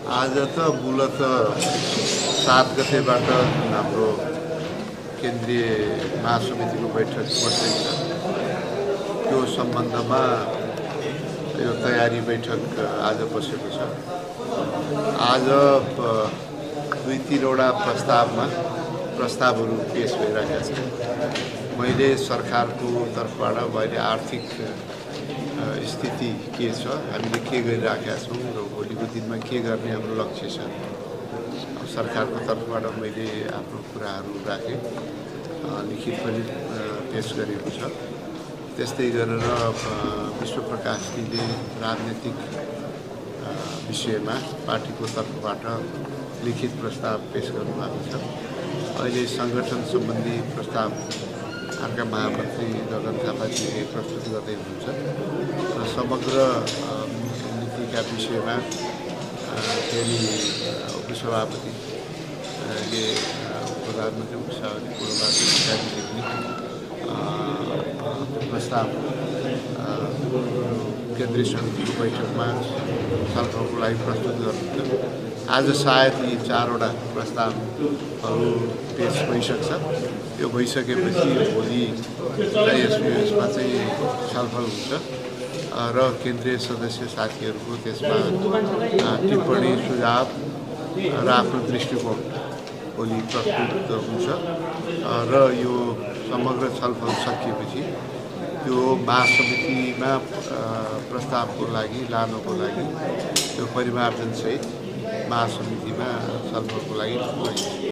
आज त मूलत 7 गतेबाट हाम्रो केन्द्रीय महासमितिको बैठक बस्दैछ। त्यो सम्बन्धमा यो तयारी बैठक आज बसेको छ। आज 2-3वटा प्रस्तावहरू पेश भइरहेका छन्। मैले सरकारको तर्फबाट अहिले आर्थिक स्थिति के छ, हामीले के गरिरहेका छौँ र भोलिको दिनमा के गर्ने हाम्रो लक्ष्य छ, सरकारको तर्फबाट मैले आफ्नो कुराहरू राखेँ, लिखित पनि पेश गरेको छ। त्यस्तै गरेर विश्वप्रकाशजीले राजनीतिक विषयमा पार्टीको तर्फबाट लिखित प्रस्ताव पेश गर्नुभएको छ। अहिले सङ्गठन सम्बन्धी प्रस्ताव अर्का महामन्त्री गगन थापाजीले प्रस्तुत गर्दै हुनुहुन्छ र समग्र नीतिका विषयमा फेरि उपसभापतिले प्रधानमन्त्री उपसभापति पूर्वजीले पनि प्रस्ताव केन्द्रीय समितिको बैठकमा छलफलको लागि प्रस्तुत गर्नुहुन्छ। आज सायद यी 4वटा प्रस्तावहरू पेश भइसक्छ। यो भइसकेपछि भोलि यसमा चाहिँ छलफल हुन्छ र केन्द्रीय सदस्य साथीहरूको त्यसमा टिप्पणी सुझाव र आफ्नो दृष्टिकोण भोलि प्रस्तुत हुन्छ र यो समग्र छलफल सकिएपछि त्यो महासमितिमा प्रस्तावको लागि लानको लागि त्यो परिमार्जनसहित महासमितिमा छलफलको लागि